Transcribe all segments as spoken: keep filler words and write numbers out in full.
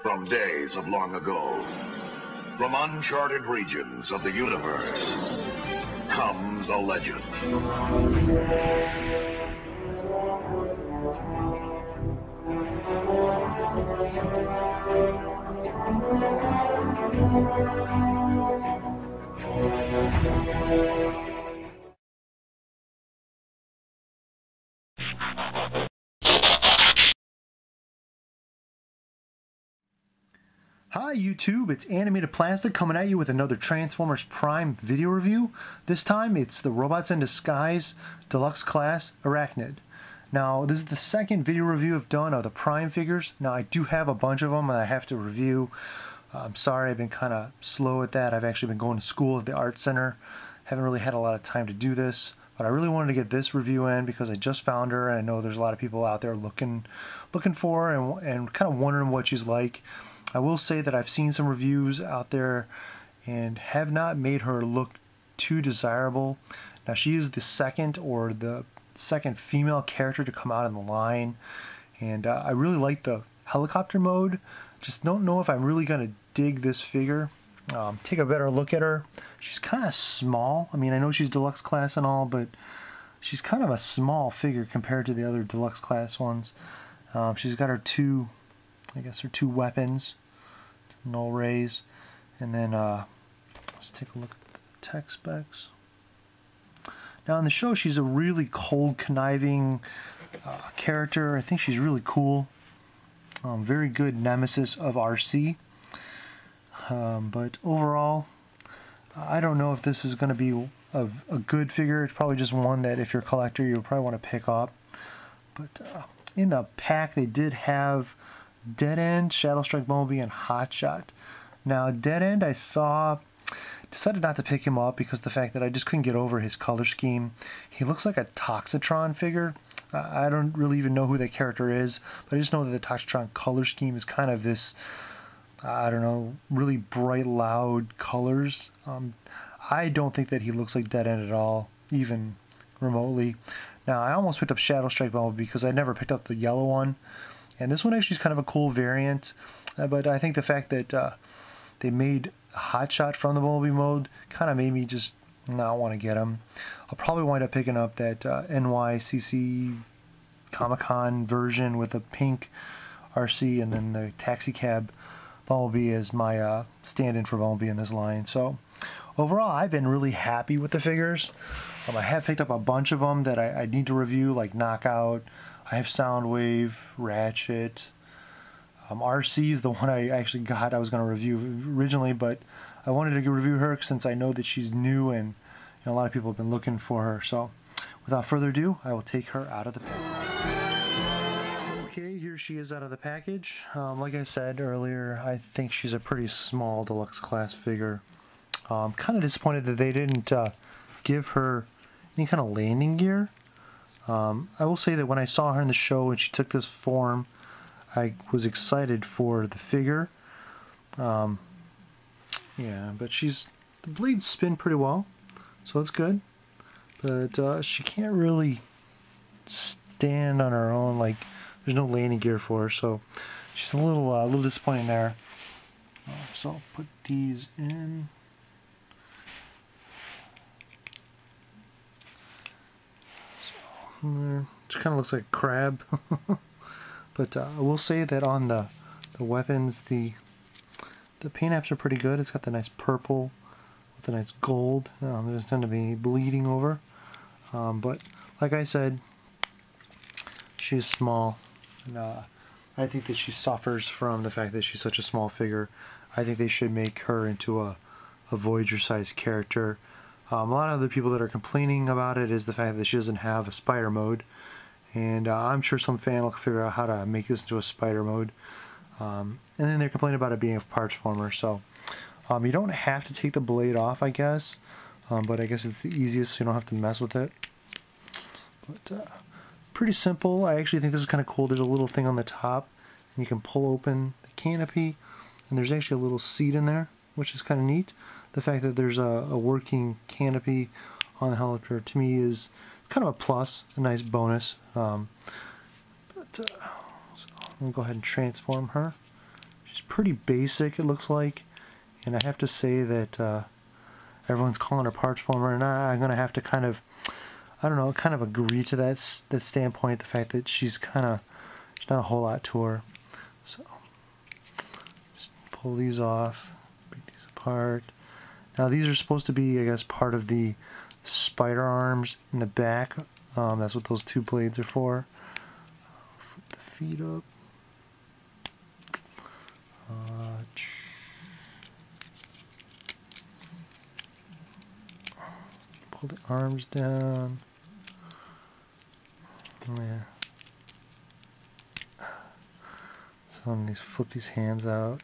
From days of long ago, from uncharted regions of the universe, comes a legend. Hi YouTube, it's Animated Plastic coming at you with another Transformers Prime video review. This time it's the Robots in Disguise Deluxe Class Airachnid. Now this is the second video review I've done of the Prime figures. Now I do have a bunch of them and I have to review. I'm sorry I've been kind of slow at that. I've actually been going to school at the Art Center. Haven't really had a lot of time to do this. But I really wanted to get this review in because I just found her and I know there's a lot of people out there looking looking for her and, and kind of wondering what she's like. I will say that I've seen some reviews out there and have not made her look too desirable. Now she is the second or the second female character to come out in the line, and uh, I really like the helicopter mode. Just don't know if I'm really going to dig this figure. Um, take a better look at her. She's kind of small. I mean, I know she's deluxe class and all, but she's kind of a small figure compared to the other deluxe class ones. Um, she's got her two, I guess her two weapons. Null rays, and then uh, let's take a look at the tech specs. Now in the show she's a really cold, conniving uh, character. I think she's really cool. Um, very good nemesis of R C. Um, but overall, I don't know if this is going to be a, a good figure. It's probably just one that if you're a collector you'll probably want to pick up. But uh, in the pack they did have Dead End, Shadow Strike Bumblebee, and Hot Shot. Now, Dead End, I saw, decided not to pick him up because of the fact that I just couldn't get over his color scheme. He looks like a Toxitron figure. Uh, I don't really even know who that character is, but I just know that the Toxitron color scheme is kind of this, I don't know, really bright, loud colors. Um, I don't think that he looks like Dead End at all, even remotely. Now, I almost picked up Shadow Strike Bumblebee because I never picked up the yellow one. And this one actually is kind of a cool variant, uh, but I think the fact that uh, they made Hot Shot from the Bumblebee mode kind of made me just not want to get him. I'll probably wind up picking up that uh, N Y C C Comic-Con version with the pink R C and then the Taxi Cab Bumblebee as my uh, stand-in for Bumblebee in this line. So overall, I've been really happy with the figures. Um, I have picked up a bunch of them that I, I need to review, like Knockout. I have Soundwave, Ratchet, um, R C is the one I actually got. I was going to review originally, but I wanted to review her since I know that she's new and you know, a lot of people have been looking for her. So without further ado, I will take her out of the package. Okay, here she is out of the package. Um, like I said earlier, I think she's a pretty small deluxe class figure. I'm kind of disappointed that they didn't uh, give her any kind of landing gear. Um, I will say that when I saw her in the show and she took this form, I was excited for the figure. Um, yeah, but she's the blades spin pretty well, so it's good. But uh, she can't really stand on her own. Like there's no landing gear for her, so she's a little, uh, a little disappointing there. Uh, so I'll put these in. It kind of looks like a crab. But uh, I will say that on the the weapons, the the paint apps are pretty good. It's got the nice purple with the nice gold. Um, there's tend to be bleeding over. Um, but like I said, she's small, and uh, I think that she suffers from the fact that she's such a small figure. I think they should make her into a, a Voyager-sized character. Um, a lot of the people that are complaining about it is the fact that she doesn't have a spider mode, and uh, I'm sure some fan will figure out how to make this into a spider mode. Um, and then they're complaining about it being a parts former, so um, you don't have to take the blade off, I guess, um, but I guess it's the easiest so you don't have to mess with it. But uh, pretty simple. I actually think this is kind of cool. There's a little thing on the top, and you can pull open the canopy, and there's actually a little seat in there, which is kind of neat. The fact that there's a, a working canopy on the helicopter to me is kind of a plus, a nice bonus. Um, but uh, so I'm gonna go ahead and transform her. She's pretty basic, it looks like, and I have to say that uh, everyone's calling her Parchformer, and I, I'm gonna have to kind of, I don't know, kind of agree to that that standpoint. The fact that she's kind of, there's not a whole lot to her. So just pull these off, break these apart. Now these are supposed to be, I guess, part of the spider arms in the back. Um, that's what those two blades are for. Flip the feet up. Uh, pull the arms down. Yeah. So let me flip these hands out.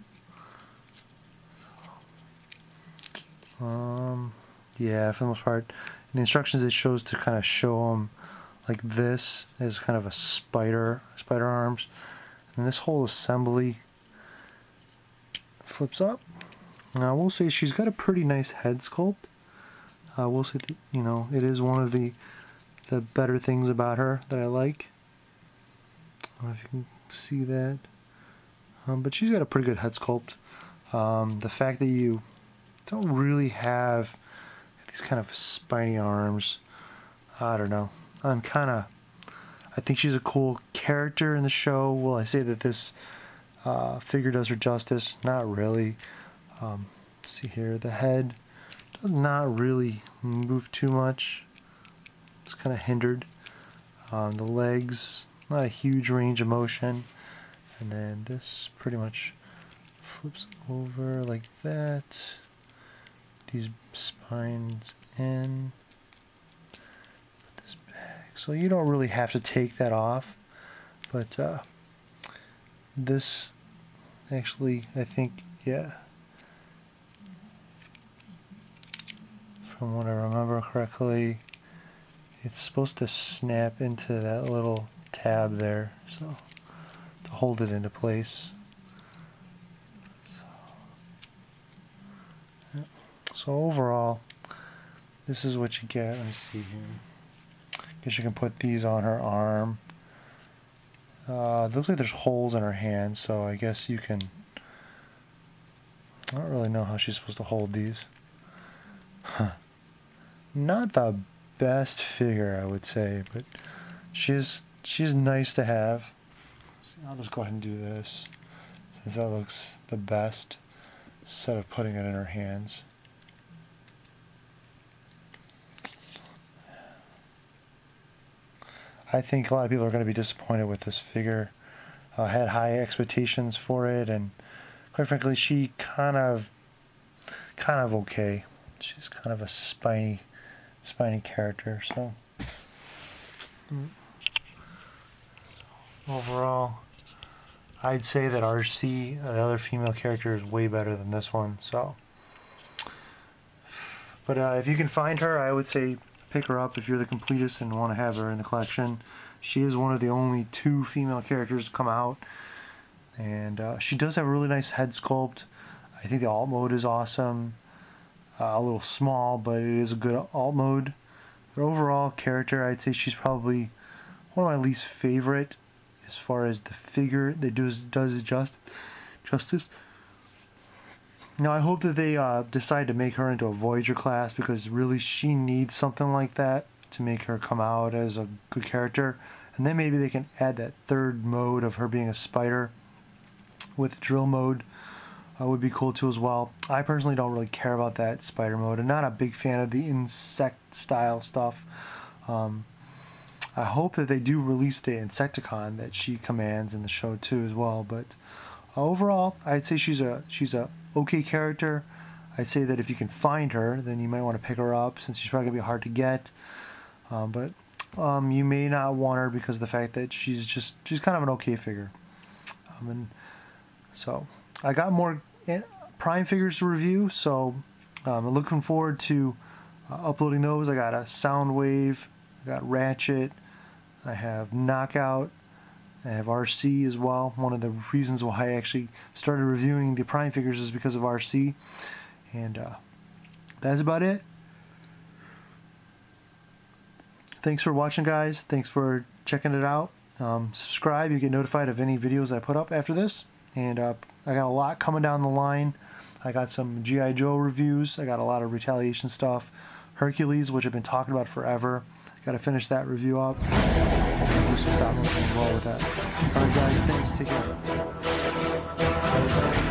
Um, yeah, for the most part, in the instructions it shows to kind of show them like this as kind of a spider, spider arms, and this whole assembly flips up. Now I will say she's got a pretty nice head sculpt. I will say that, you know, it is one of the the better things about her that I like. I don't know if you can see that, um, but she's got a pretty good head sculpt. Um, the fact that you don't really have these kind of spiny arms, I don't know. I'm kind of, I think she's a cool character in the show. Will I say that this uh, figure does her justice? Not really. Um, let's see here, the head does not really move too much. It's kind of hindered. Um, the legs, not a huge range of motion. And then this pretty much flips over like that. These spines in. Put this back. So you don't really have to take that off. But uh, this actually, I think, yeah. From what I remember correctly, it's supposed to snap into that little tab there, so to hold it into place. So, yeah. So overall, this is what you get. Let me see here. Guess you can put these on her arm. Uh, looks like there's holes in her hand, so I guess you can. I don't really know how she's supposed to hold these. Huh. Not the best figure, I would say, but she's she's nice to have. So I'll just go ahead and do this, since that looks the best, instead of putting it in her hands. I think a lot of people are going to be disappointed with this figure. I uh, had high expectations for it, and quite frankly, she kind of, kind of okay. She's kind of a spiny, spiny character. So overall, I'd say that R C, the other female character, is way better than this one. So, but uh, if you can find her, I would say pick her up if you're the completist and want to have her in the collection. She is one of the only two female characters to come out, and uh, she does have a really nice head sculpt. I think the alt mode is awesome. Uh, a little small, but it is a good alt mode. But overall character, I'd say she's probably one of my least favorite as far as the figure that does does it just justice. Now I hope that they uh, decide to make her into a Voyager class, because really she needs something like that to make her come out as a good character. And then maybe they can add that third mode of her being a spider with drill mode. Uh, would be cool too as well. I personally don't really care about that spider mode. I'm not a big fan of the insect style stuff. Um, I hope that they do release the Decepticon that she commands in the show too as well. But uh, overall, I'd say she's a she's a okay character. I'd say that if you can find her, then you might want to pick her up, since she's probably gonna be hard to get. Um, but um, you may not want her because of the fact that she's just she's kind of an okay figure. Um, and so. I got more Prime figures to review, so um, I'm looking forward to uh, uploading those. I got a Soundwave, I got Ratchet, I have Knockout, I have R C as well. One of the reasons why I actually started reviewing the Prime figures is because of R C. And uh, that's about it. Thanks for watching, guys. Thanks for checking it out. Um, subscribe, you get notified of any videos I put up after this. and uh, I got a lot coming down the line. I got some G I. Joe reviews. I got a lot of Retaliation stuff. Hercules, which I've been talking about forever. Got to finish that review up. Hopefully do some stop motion as well with that. Alright guys, thanks. Take care.